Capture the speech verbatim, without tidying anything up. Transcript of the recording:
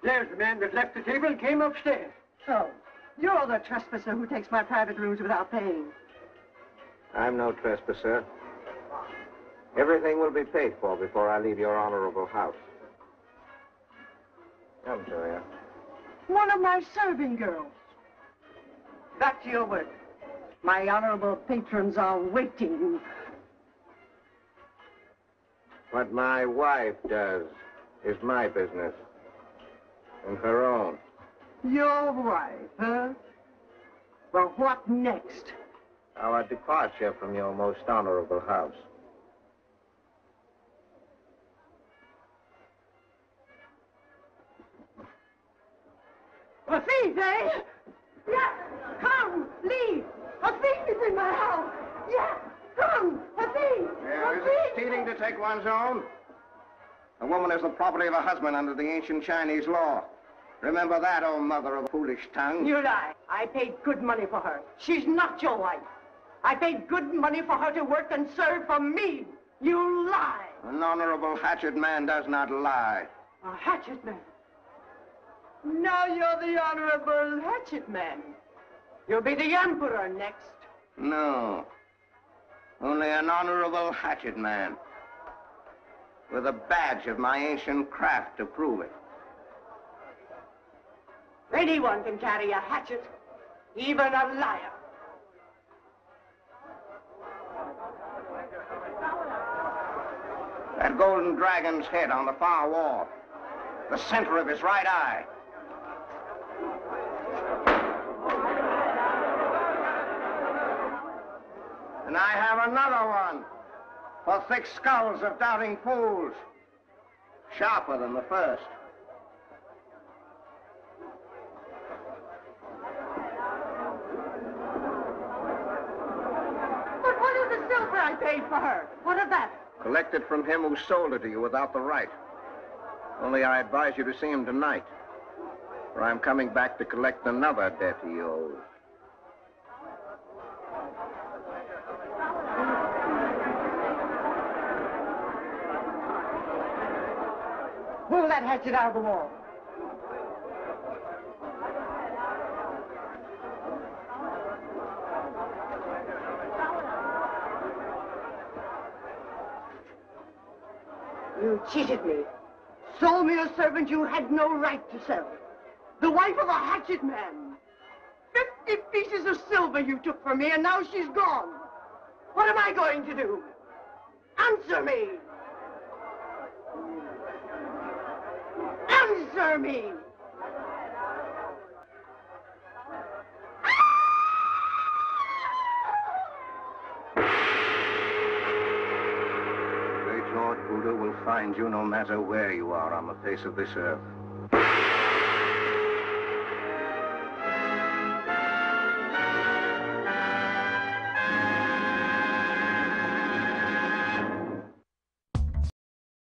There's the man that left the table and came upstairs. Oh, you're the trespasser who takes my private rooms without paying. I'm no trespasser. Everything will be paid for before I leave your honorable house. Come, Julia. One of my serving girls. Back to your work. My honorable patrons are waiting. What my wife does is my business. And her own. Your wife, huh? Well, what next? Our departure from your most honorable house. A thief, eh? Yeah, come, leave. A thief is in my house. Yeah, come, a thief. Yeah, a is thief. it stealing to take one's own? A woman is the property of a husband under the ancient Chinese law. Remember that, oh mother of a foolish tongue. You lie. I paid good money for her. She's not your wife. I paid good money for her to work and serve for me. You lie. An honorable hatchet man does not lie. A hatchet man? Now you're the honorable hatchet man. You'll be the emperor next. No. Only an honorable hatchet man. With a badge of my ancient craft to prove it. Anyone can carry a hatchet, even a liar. That golden dragon's head on the far wall. The center of his right eye. And I have another one for thick skulls of doubting fools. Sharper than the first. But what of the silver I paid for her? What of that? Collected from him who sold it to you without the right. Only I advise you to see him tonight. For I'm coming back to collect another debt he owes. Pull that hatchet out of the wall. You cheated me. Sold me a servant you had no right to sell. The wife of a hatchet man. Fifty pieces of silver you took from me, and now she's gone. What am I going to do? Answer me. Answer me. Great Lord Buddha will find you no matter where you are on the face of this earth.